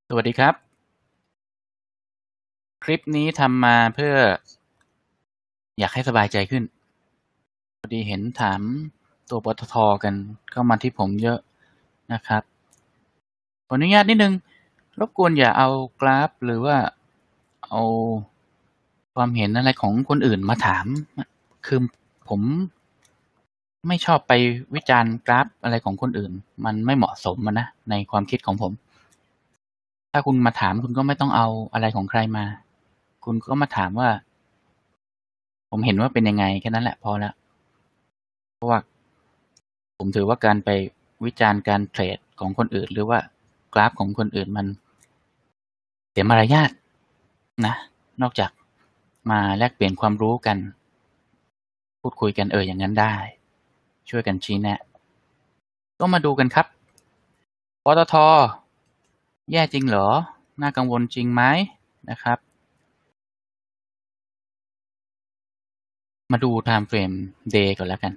สวัสดีครับคลิปนี้ทำมาเพื่ออยากให้สบายใจขึ้นพอดีเห็นถามตัวปตทกันเข้ามาที่ผมเยอะนะครับขออนุญาตนิดนึงรบกวนอย่าเอากราฟหรือว่าเอาความเห็นอะไรของคนอื่นมาถามคือผมไม่ชอบไปวิจารณ์กราฟอะไรของคนอื่นมันไม่เหมาะสมนะในความคิดของผมถ้าคุณมาถามคุณก็ไม่ต้องเอาอะไรของใครมาคุณก็มาถามว่าผมเห็นว่าเป็นยังไงแค่นั้นแหละพอแล้วเพราะว่าผมถือว่าการไปวิจารณ์การเทรดของคนอื่นหรือว่ากราฟของคนอื่นมันเสียมารยาทนะนอกจากมาแลกเปลี่ยนความรู้กันพูดคุยกันอย่างนั้นได้ช่วยกันชี้แนะก็มาดูกันครับปตทแย่จริงเหรอน่ากังวลจริงไหมนะครับมาดู time frame day ก่อนแล้วกัน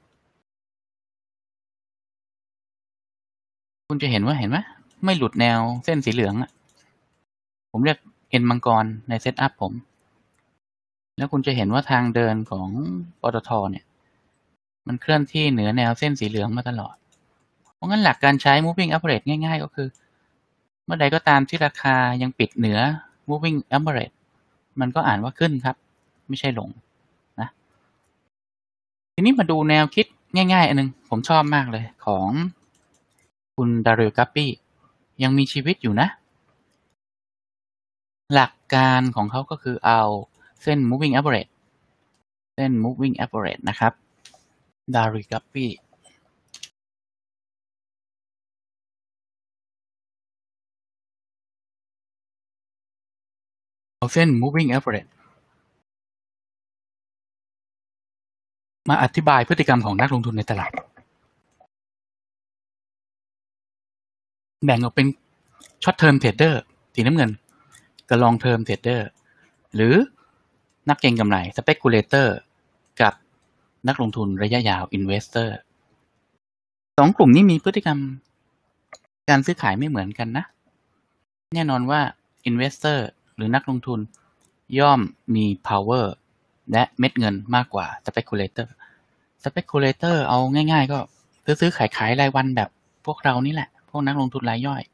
คุณจะเห็นไหมไม่หลุดแนวเส้นสีเหลืองผมเรียกเอ็นมังกรในเซตอัพผมแล้วคุณจะเห็นว่าทางเดินของปตทเนี่ยมันเคลื่อนที่เหนือแนวเส้นสีเหลืองมาตลอดเพราะงั้นหลักการใช้ moving average ง่ายๆก็คือเมื่อใดก็ตามที่ราคายังปิดเหนือ moving average มันก็อ่านว่าขึ้นครับไม่ใช่ลงนะทีนี้มาดูแนวคิดง่ายๆอันนึงผมชอบมากเลยของคุณดาริลกัปปี้ยังมีชีวิตอยู่นะหลักการของเขาก็คือเอาเส้น moving average นะครับดาริลกัปปี้เอาเส้น moving average มาอธิบายพฤติกรรมของนักลงทุนในตลาดแบ่งออกเป็น short term trader สีน้ำเงินกับ long term trader หรือนักเก็งกำไร speculator กับนักลงทุนระยะยาว investor สองกลุ่มนี้มีพฤติกรรมการซื้อขายไม่เหมือนกันนะแน่นอนว่า investor หรือนักลงทุนย่อมมี power และเม็ดเงินมากกว่า speculator เอาง่ายๆก็ซื้อขายรายวันแบบพวกเรานี่แหละพวกนักลงทุนรายย่อย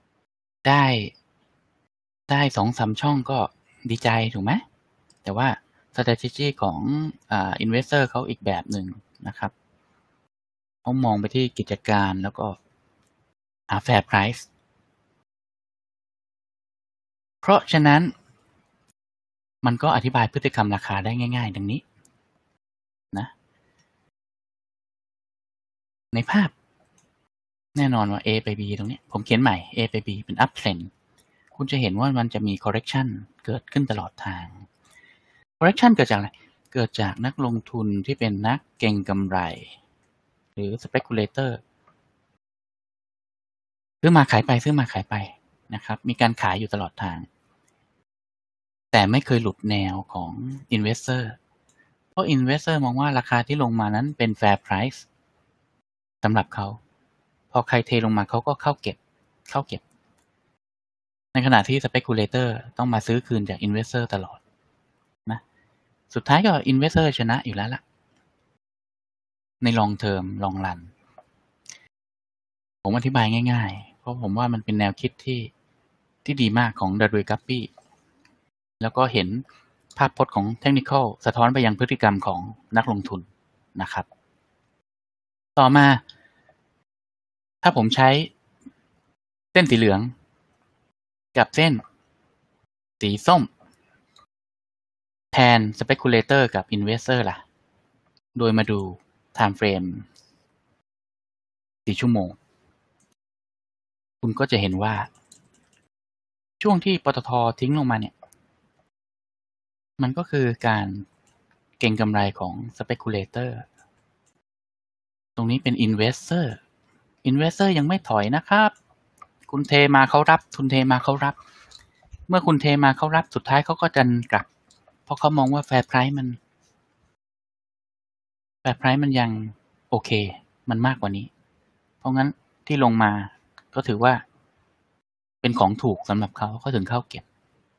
ได้2-3ช่องก็ดีใจถูกไหมแต่ว่า strategy ของinvestor เขาอีกแบบหนึ่งนะครับเขามองไปที่กิจการแล้วก็หา fair price เพราะฉะนั้นมันก็อธิบายพฤติกรรมราคาได้ง่ายๆดังนี้นะในภาพแน่นอนว่า A ไป B ตรงนี้ผมเขียนใหม่ A ไป B เป็น up trend คุณจะเห็นว่ามันจะมี correction เกิดขึ้นตลอดทาง correction เกิดจากอะไรเกิดจากนักลงทุนที่เป็นนักเก็งกำไรหรือ speculator ซื้อมาขายไปนะครับมีการขายอยู่ตลอดทางแต่ไม่เคยหลุดแนวของ investor เพราะ investor มองว่าราคาที่ลงมานั้นเป็น fair price สำหรับเขาพอใครเทลงมาเขาก็เข้าเก็บในขณะที่ speculator ต้องมาซื้อคืนจาก investor ตลอดนะสุดท้ายก็ investor ชนะอยู่แล้วล่ะใน long term long run ผมอธิบายง่ายๆเพราะผมว่ามันเป็นแนวคิดที่ดีมากของดาริลกัปปี้แล้วก็เห็นภาพพจน์ของเทคนิคอลสะท้อนไปยังพฤติกรรมของนักลงทุนนะครับต่อมาถ้าผมใช้เส้นสีเหลืองกับเส้นสีส้มแทน speculator กับ investor ล่ะโดยมาดู time frame 4 ชั่วโมงคุณก็จะเห็นว่าช่วงที่ปตท.ทิ้งลงมาเนี่ยมันก็คือการเก็งกำไรของ speculator ตรงนี้เป็น investor ยังไม่ถอยนะครับคุณเทมาเขารับทุนเทมาเขารับเมื่อคุณเทมาเขารับสุดท้ายเขาก็ดันกลับเพราะเขามองว่า fair price มันยังโอเคมันมากกว่านี้เพราะงั้นที่ลงมาก็ถือว่าเป็นของถูกสำหรับเขาถึงเข้าเก็บ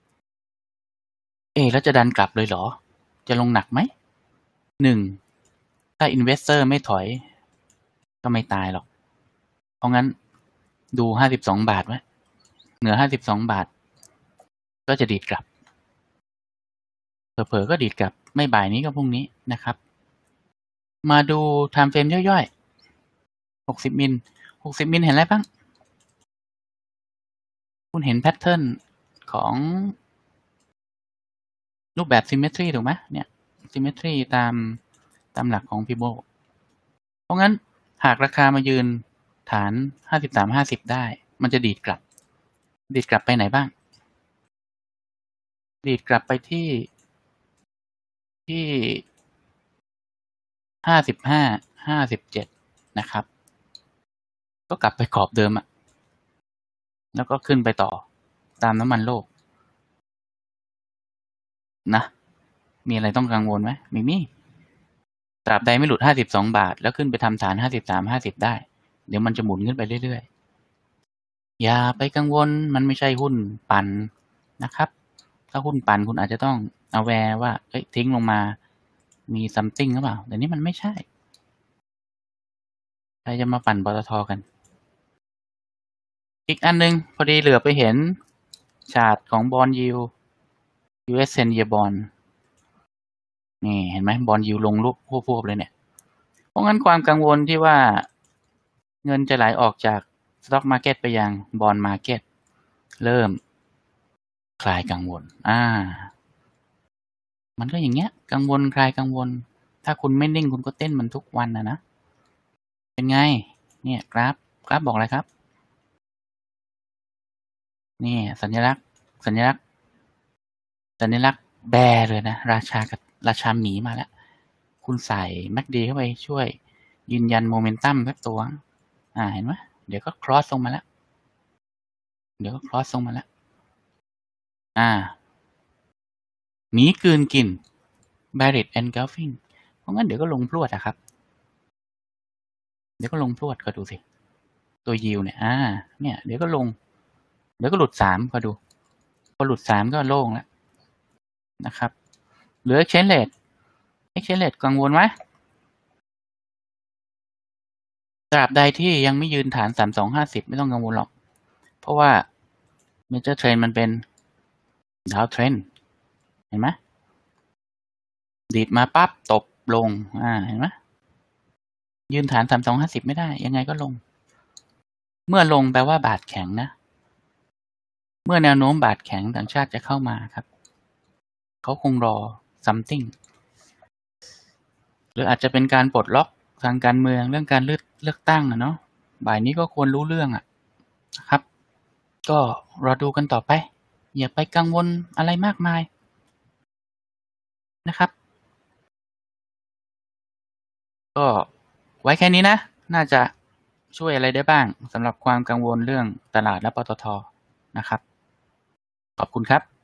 แล้วจะดันกลับเลยเหรอจะลงหนักไหม1ถ้า investor ไม่ถอยก็ไม่ตายหรอกเพราะงั้นดู52 บาทไว้เหนือ52 บาทก็จะดีดกลับเผลอๆก็ดีดกลับไม่บ่ายนี้ก็พรุ่งนี้นะครับมาดู time frame ย่อยๆ60 มิล60 มิลเห็นอะไรบ้างคุณเห็นแพทเทิร์นของรูปแบบ symmetry ถูกไหมเนี่ย symmetry ตามหลักของ Pivot เพราะงั้นหากราคามายืนฐาน53-50ได้มันจะดีดกลับไปไหนบ้างดีดกลับไปที่55-57นะครับก็กลับไปกรอบเดิมอะแล้วก็ขึ้นไปต่อตามน้ำมันโลกนะมีอะไรต้องกังวลไหมไม่มีตราบใดไม่หลุด52 บาทแล้วขึ้นไปทำฐาน53-50ได้เดี๋ยวมันจะหมุนขึ้นไปเรื่อยๆอย่าไปกังวลมันไม่ใช่หุ้นปั่นนะครับถ้าหุ้นปั่นคุณอาจจะต้อง aware ว่าทิ้งลงมามี something หรือเปล่าแต่นี่มันไม่ใช่ใครจะมาปั่นปตท.กันอีกอันนึงพอดีเหลือไปเห็นชาร์ตของ bond yield US 10-year bond นี่เห็นไหม bond yield ลงรูปพวบเลยเนี่ยเพราะงั้นความกังวลที่ว่าเงินจะไหลออกจาก stock market ไปยัง bond market เริ่มคลายกังวลมันก็อย่างเงี้ยกังวลคลายกังวลถ้าคุณไม่นิ่งคุณก็เต้นมันทุกวันนะเป็นไงเนี่ยกราฟบอกอะไรครับนี่สัญลักษณ์แบร์เลยนะราชาหมีมาแล้วคุณใส่แมคดีเข้าไปช่วยยืนยันโมเมนตัมสักตัวเห็นไหมเดี๋ยวก็ครอสลงมาแล้วหมีกลืนกิน Barrett engulfing เพราะงั้นเดี๋ยวก็ลงพรวดครับก็ดูสิตัวยิวเนี่ยเนี่ยเดี๋ยวก็ลงเดี๋ยวก็หลุด3ก็ดูพอหลุด3ก็โล่งแล้วนะครับเหลือ exchange rate กังวลไหมตราบใดที่ยังไม่ยืนฐาน3250ไม่ต้องกังวลหรอกเพราะว่า major trend มันเป็นดาวเทรนเห็นไหมดีดมาปั๊บตบลงเห็นไหมยืนฐาน3250ไม่ได้ยังไงก็ลงเมื่อลงแปลว่าบาทแข็งนะเมื่อแนวโน้มบาทแข็งต่างชาติจะเข้ามาครับเขาคงรอ something หรืออาจจะเป็นการปลดล็อกทางการเมืองเรื่องการเลือกตั้งเนาะบ่ายนี้ก็ควรรู้เรื่องนะครับก็รอดูกันต่อไปอย่าไปกังวลอะไรมากมายนะครับก็ไว้แค่นี้นะน่าจะช่วยอะไรได้บ้างสำหรับความกังวลเรื่องตลาดและปตท.นะครับขอบคุณครับ